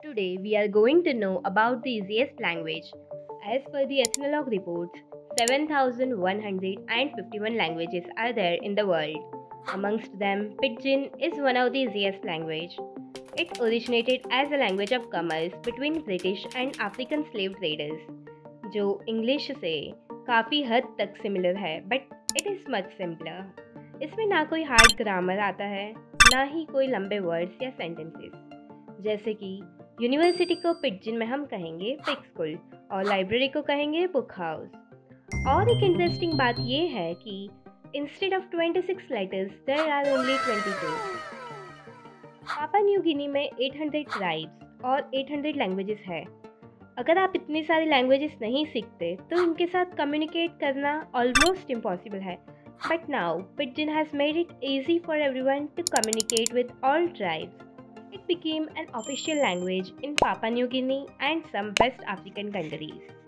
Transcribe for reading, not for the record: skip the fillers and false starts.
Today we are going to know about the easiest language. As per the Ethnologue reports, 7,151 languages are there in the world. Amongst them, Pidgin is one of the easiest language. It originated as a language of commerce between British and African slave traders, जो English से काफ़ी हद तक similar है but it is much simpler. इसमें ना कोई hard grammar आता है, ना ही कोई लंबे वर्ड्स या सेंटेंसेस। जैसे कि यूनिवर्सिटी को पिडजिन में हम कहेंगे पिग स्कूल और लाइब्रेरी को कहेंगे बुक हाउस। और एक इंटरेस्टिंग बात यह है कि instead of 26 letters there are only 22। Papua New Guinea में 800 ट्राइब्स और 800 लैंग्वेजेस है। अगर आप इतनी सारी लैंग्वेजेस नहीं सीखते तो इनके साथ कम्युनिकेट करना ऑलमोस्ट इम्पॉसिबल है। But now pidgin has made it easy for everyone to communicate with all tribes. It became an official language in Papua New Guinea and some West African countries.